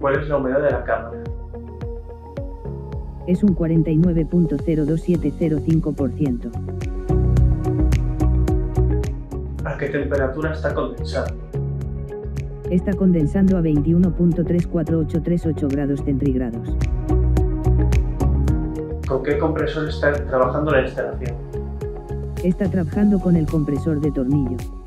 ¿Cuál es la humedad de la cámara? Es un 49.02705%. ¿A qué temperatura está condensando? Está condensando a 21.348338 grados centígrados. ¿Con qué compresor está trabajando la instalación? Está trabajando con el compresor de tornillo.